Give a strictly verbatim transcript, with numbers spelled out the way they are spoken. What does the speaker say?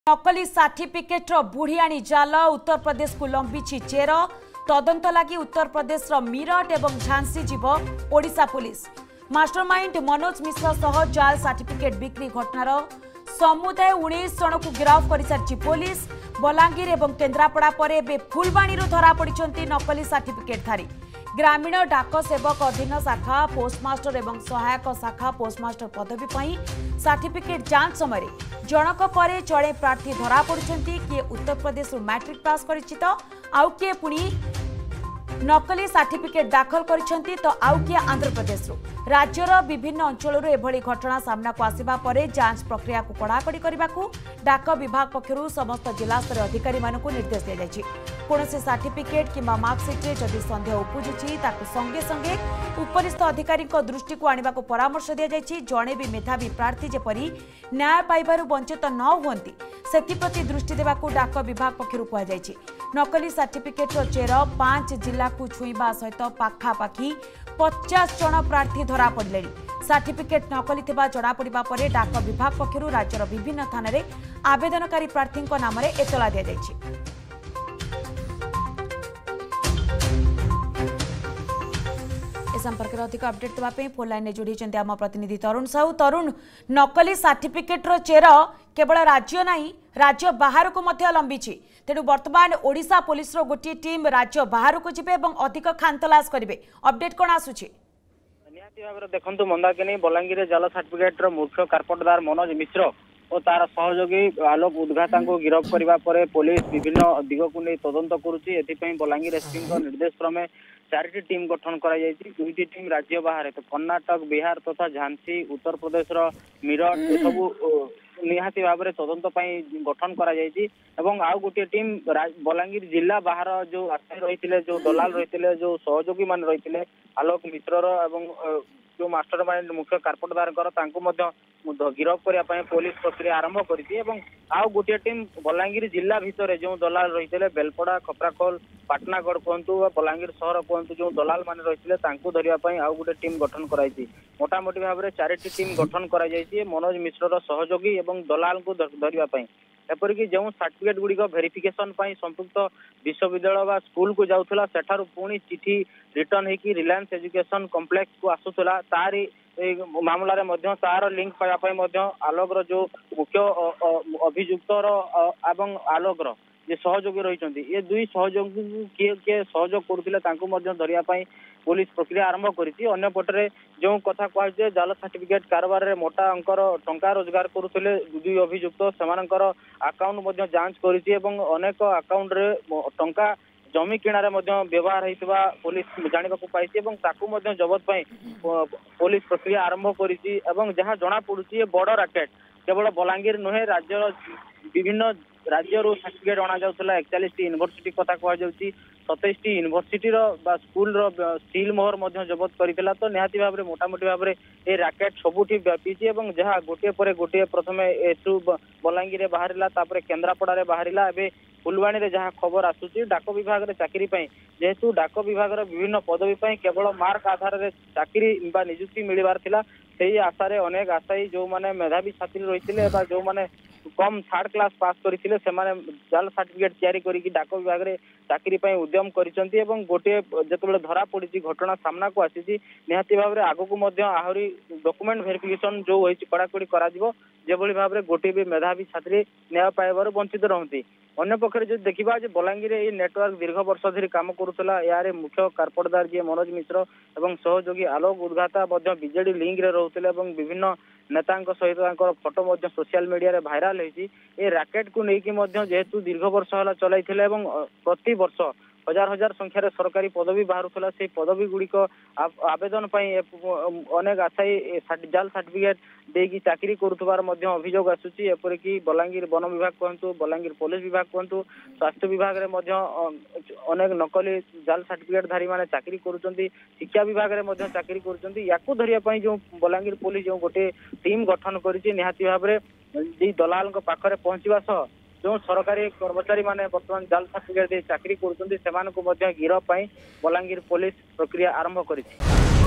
नकली सर्टिफिकेटर बुढ़ियाणी जाल उत्तर प्रदेश को लंबी चेर तदंत लगी उत्तर प्रदेश मीरठ और झांसी जीव ओडिशा पुलिस। मास्टरमाइंड मनोज मिश्र सह जाल सर्टिफिकेट बिक्री घटनार समुदाय उन्नीस जन को गिरफ्त कर सारी पुलिस। बलांगीर और केन्द्रापड़ा पर फुलबाणी धरा पड़ी नकली सर्टिफिकेटधारी। ग्रामीण डाक सेवक अधीन शाखा पोस्टमास्टर और सहायक शाखा पोस्टमास्टर पदवी पर सर्टिफिकेट जांच समय जनक पर जड़े प्रार्थी धरा पड़ुंट किए उत्तर प्रदेश मैट्रिक पास कर आउ किए पुणी नकली सर्टिफिकेट दाखल करिसेंती तो आउ किए आंध्र प्रदेश राज्यर विभिन्न अंचल एभली घटना सामना को आसिबा परे जांच प्रक्रिया को कड़ाकड़ी करने को डाक विभाग पक्षरु समस्त जिला स्तर अधिकारी मानक निर्देश दिया जायछि। कोनोसी सर्टिफिकेट किंबा मार्कशीट रे जदि संदेह उपजुछि ताकु संगे संगे उपरिस्थ अधिकारी दृष्टि को आनिबा को परामर्श दिया जायछि। जणे भी मेधावी प्रार्थी जेपरि न्याय पाइबारु वंचित न हुअंती सेतिप्रति दृष्टि देबाकू डाक विभाग पक्षरु कहा जायछि। नकली सर्टिफिकेट चेर पांच जिला को छुईबा सहित पाखापाखि पचास जन प्रार्थी धरा पड़े। सर्टिफिकेट नकली थिबा जड़ा पड़िबा परे डाक विभाग पक्षरु राज्यर विभिन्न थाना रे आवेदनकारी प्रार्थी नाम रे एतला दिया जायछि। संपर्क में अधिक अपडेट देवाई फोन लाइन में जोड़ी आम प्रतिनिधि तरुण साहू। तरुण, नकली सर्टिफिकेटर चेर केवल राज्य नहीं राज्य बाहर को लंबी तेणु बर्तमान ओडिशा पुलिस रो गोटे टीम राज्य बाहर को जिबे एवं अधिक खानतलाश करेंगे। अपडेट कौन आसुची? निहाती भाव देखु मंदाकिनी बलांगीर जाल सर्टिफिकेट मुख्य कार्पटदार मनोज मिश्र और तार सहयोगी आलोक उद्घाता को गिरफ्त करने पुलिस विभिन्न दिग को नहीं तदंत करुच्ची। बलांगीर एसपी निर्देश क्रमे चारिटी टीम गठन कराई। दुईटी टीम राज्य बाहर तो कर्णाटक बिहार तथा झांसी उत्तर प्रदेश मीरठ सबू निहाती भाव में तदंत गठन कराई। आउ गोटे टीम बलांगीर जिला बाहर जो आश्रय रही जो दलाल रही जो सहयोगी मान रही आलोक मिश्र जो मास्टरमाइंड मुख्य कार्पटदार गिरफ्त करने पुलिस प्रक्रिया आरंभ कर आउ गोटे टीम बलांगीर जिला भितर जो दलाल रही बेलपड़ा खपराखोल पाटनागढ़ कहतु बलांगीर सहर कहतु जो दलाल मान रही धरने आउ गोटे टीम गठन कराई। मोटामोटी भाव में चारिटी टीम गठन कराई मनोज मिश्र सहयोगी और दलाल को धरने एपरिक जो सर्टिफिकेट गुड़िक भेरिफिकेशन संपुक्त विश्वविद्यालय व स्कूल को जाऊला सेठारु पुणी चिठी रिटर्न होगी रिलायंस एजुकेशन कॉम्प्लेक्स को आसूला तारी मामलें तार लिंक पाइबा आलोक जो मुख्य अभियुक्त एवं आलोक जे सहयोगी रही ये दुई सहयोगी किए किए सहयोग करुले धरने पुलिस प्रक्रिया आरंभ करपटे जो कथा कहुए जाल सर्टिफिकेट कारबार में मोटा अंकर टंका रोजगार करुले दुई अभियुक्त से आकाउंट जांच करेक आकाउंट रे टंका जमी किणारे व्यवहार होता पुलिस जाना पाई जबत पुलिस प्रक्रिया आरंभ कर जहाँ जना पड़ी बड़ राकेट केवल बलांगीर नुहे राज्य विभिन्न राज्य सर्टिफिकेट अणा जाऊला एकचालीस यूनिवर्सिटी कथा कहुच्छी सतैश यूनिवर्सिटी स्कूल स्टील मोहर जबत करता तो निहाती भाव में मोटामोटी भाव में ये राकेट सबुठी व्यापी जहाँ गोटे पर गोटे प्रथम एसु बलांगीर बाहर केन्द्रापड़ा बाहर एवं फुलवाणी जहाँ खबर आसूची डाक विभाग में चाकरी जेहेतु डाक विभाग विभिन्न पदवी केवल मार्क आधार में चाकरी निजुक्ति मिलबार थिला से आशारे अनेक आशायी जो माने मेधावी छात्री रही जो माने कम थर्ड क्लास पास करते जाल सर्टिफिकेट तैयारी करी डाक विभाग में चाकरी उद्यम करिसेंती गोटे जिते धरा पड़ी घटना सामना को आसी निहाती भाव में आगक आहरी डॉक्यूमेंट वेरिफिकेशन जो होती कड़ाकड़ी कर भाव में गोटे भी मेधावी छात्री न्याय पाइबार वंचित रहती। अन्य पक्षे जो देखा बलांगीर ये नेटवर्क दीर्घ वर्ष धरी काम करुला यार मुख्य कार्पटदार जी मनोज मिश्र और सहयोगी आलोक उद्घाता बीजेडी लिंक रे रोते विभिन्न नेता सहित फोटो सोशल मीडिया रे भाइराल होती ये राकेट को लेकिन जेहेतु दीर्घ वर्ष है चलाई प्रति वर्ष हजार हजार संख्यार सरकारी पदवी बाहर से पदवी गुड़िक आवेदन अनेक आशायी जाल सर्टिफिकेट देकी चाकरी करुवार अभियोग आसूची एपरिक बलांगीर वन विभाग कहतु बलांगीर पुलिस विभाग कहतु स्वास्थ्य विभाग में अनेक नकली जाल सर्टिफिकेट धारी माने चाकरी करुँच शिक्षा विभाग में चाकरी करुँच धरने जो बलांगीर पुलिस जो गोटे टीम गठन करी निहाती भाव में दलाल पाखे पहुंचा सह जो सरकारी कर्मचारी माने वर्तमान जाल सर्टिफिकेट चाकरी करुँच गिरफ बलांगीर पुलिस प्रक्रिया आरंभ करी।